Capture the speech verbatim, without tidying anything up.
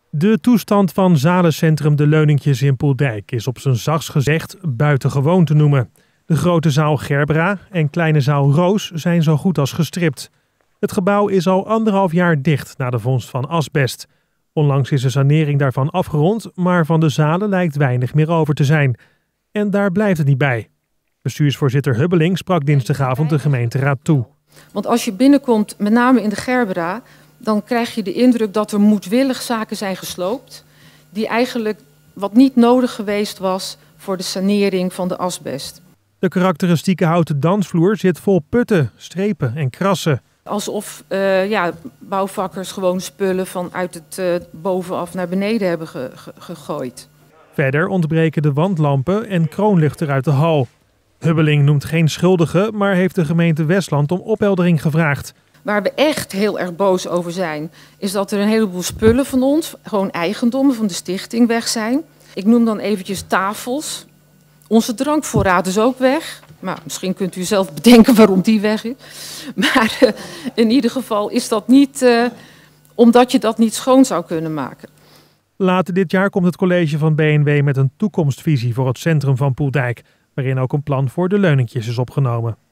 De toestand van zalencentrum De Leuninkjes in Poeldijk is op zijn zachtst gezegd buitengewoon te noemen. De grote zaal Gerbera en kleine zaal Roos zijn zo goed als gestript. Het gebouw is al anderhalf jaar dicht na de vondst van asbest. Onlangs is de sanering daarvan afgerond, maar van de zalen lijkt weinig meer over te zijn. En daar blijft het niet bij. Bestuursvoorzitter Hubbeling sprak dinsdagavond de gemeenteraad toe. Want als je binnenkomt, met name in de Gerbera, dan krijg je de indruk dat er moedwillig zaken zijn gesloopt, die eigenlijk wat niet nodig geweest was voor de sanering van de asbest. De karakteristieke houten dansvloer zit vol putten, strepen en krassen. Alsof uh, ja, bouwvakkers gewoon spullen vanuit het uh, bovenaf naar beneden hebben ge ge gegooid. Verder ontbreken de wandlampen en kroonluchter uit de hal. Hubbeling noemt geen schuldige, maar heeft de gemeente Westland om opheldering gevraagd. Waar we echt heel erg boos over zijn, is dat er een heleboel spullen van ons, gewoon eigendommen van de stichting, weg zijn. Ik noem dan eventjes tafels. Onze drankvoorraad is ook weg. Maar misschien kunt u zelf bedenken waarom die weg is. Maar uh, in ieder geval is dat niet uh, omdat je dat niet schoon zou kunnen maken. Later dit jaar komt het college van B N W met een toekomstvisie voor het centrum van Poeldijk, waarin ook een plan voor De Leuninkjes is opgenomen.